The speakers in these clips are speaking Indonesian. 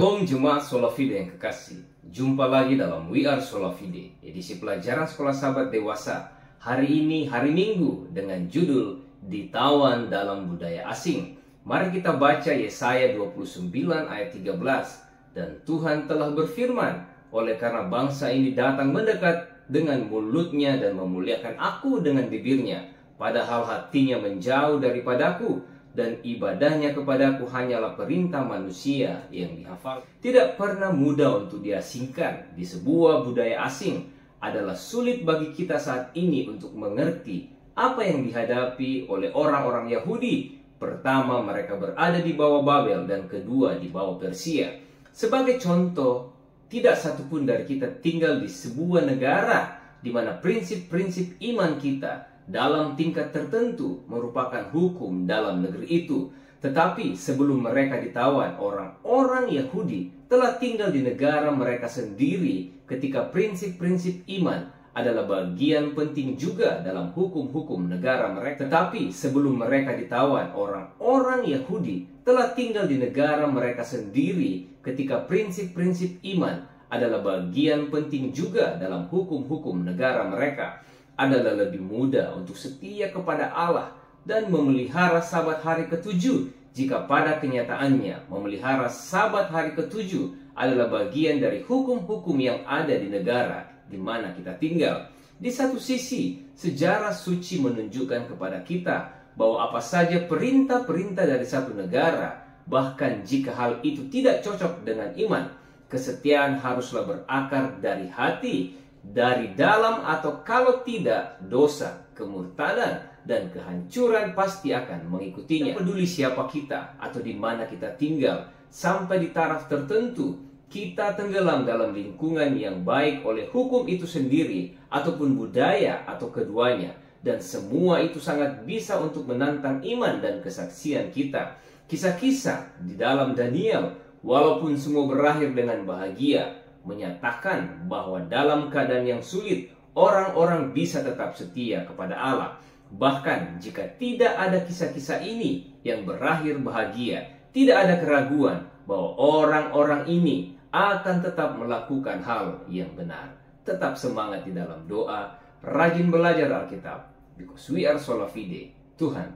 Shalom Jemaat Sola Fide yang kekasih. Jumpa lagi dalam We Are Sola Fide, edisi pelajaran sekolah sahabat dewasa. Hari ini hari Minggu dengan judul Ditawan dalam Budaya Asing. Mari kita baca Yesaya 29 ayat 13. Dan Tuhan telah berfirman, oleh karena bangsa ini datang mendekat dengan mulutnya dan memuliakan aku dengan bibirnya, padahal hatinya menjauh daripadaku, dan ibadahnya kepadaku hanyalah perintah manusia yang dihafal. Tidak pernah mudah untuk diasingkan di sebuah budaya asing. Adalah sulit bagi kita saat ini untuk mengerti apa yang dihadapi oleh orang-orang Yahudi. Pertama, mereka berada di bawah Babel, dan kedua di bawah Persia. Sebagai contoh, tidak satupun dari kita tinggal di sebuah negara di mana prinsip-prinsip iman kita dalam tingkat tertentu merupakan hukum dalam negeri itu. Tetapi sebelum mereka ditawan, orang-orang Yahudi telah tinggal di negara mereka sendiri ketika prinsip-prinsip iman adalah bagian penting juga dalam hukum-hukum negara mereka. Tetapi sebelum mereka ditawan, orang-orang Yahudi telah tinggal di negara mereka sendiri ketika prinsip-prinsip iman adalah bagian penting juga dalam hukum-hukum negara mereka. Adalah lebih mudah untuk setia kepada Allah dan memelihara Sabat hari ketujuh jika pada kenyataannya memelihara Sabat hari ketujuh adalah bagian dari hukum-hukum yang ada di negara di mana kita tinggal. Di satu sisi, sejarah suci menunjukkan kepada kita bahwa apa saja perintah-perintah dari satu negara, bahkan jika hal itu tidak cocok dengan iman, kesetiaan haruslah berakar dari hati, dari dalam, atau kalau tidak, dosa, kemurtadan, dan kehancuran pasti akan mengikutinya. Tidak peduli siapa kita atau di mana kita tinggal, sampai di taraf tertentu kita tenggelam dalam lingkungan yang baik oleh hukum itu sendiri ataupun budaya atau keduanya, dan semua itu sangat bisa untuk menantang iman dan kesaksian kita. Kisah-kisah di dalam Daniel, walaupun semua berakhir dengan bahagia, menyatakan bahwa dalam keadaan yang sulit, orang-orang bisa tetap setia kepada Allah. Bahkan jika tidak ada kisah-kisah ini yang berakhir bahagia, tidak ada keraguan bahwa orang-orang ini akan tetap melakukan hal yang benar. Tetap semangat di dalam doa, rajin belajar Alkitab, because we are Sola Fide. Tuhan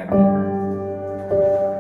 memberkati.